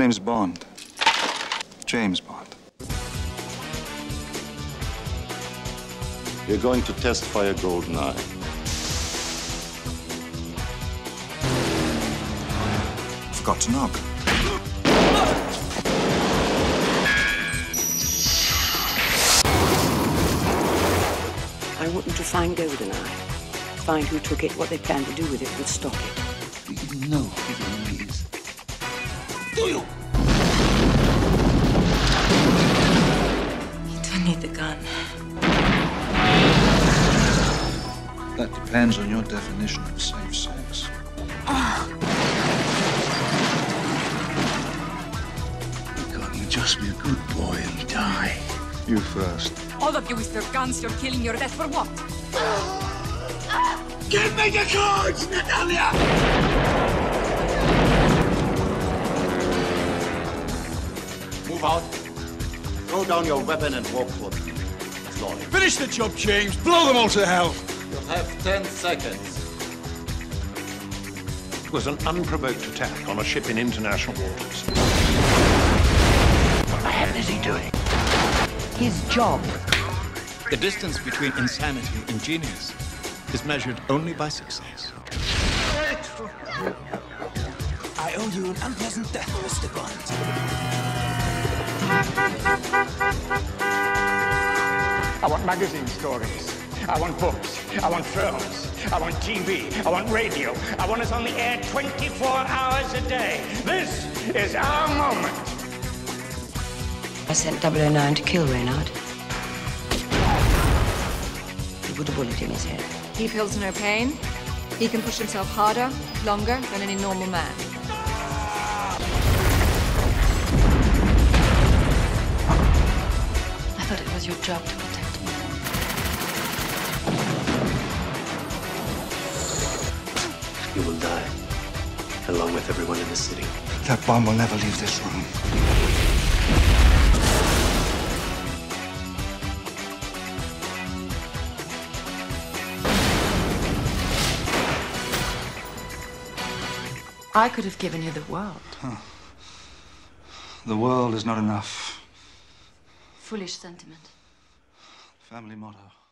name's Bond. James Bond. You're going to test fire GoldenEye. Forgot to knock. I want them to find GoldenEye. Find who took it, what they plan to do with it, and stop it. You didn't know who the enemy is. Do you? You don't need the gun. That depends on your definition of safe sex. Can't you just be a good boy and die? You first. All of you with your guns, you're killing your death for what? Give me the cards, Natalia! Move out. Throw down your weapon and walk for them. Slowly. Finish the job, James. Blow them all to hell. You have 10 seconds. It was an unprovoked attack on a ship in international waters. What the hell is he doing? His job. The distance between insanity and genius is measured only by success. I owe you an unpleasant death, Mr. Bond. I want magazine stories. I want books. I want films. I want TV. I want radio. I want us on the air 24 hours a day. This is our moment. I sent 009 to kill Reynard. He put a bullet in his head. He feels no pain. He can push himself harder, longer than any normal man. I thought it was your job to protect me. You will die, along with everyone in the city. That bomb will never leave this room. I could have given you the world. The world is not enough. Foolish sentiment. Family motto.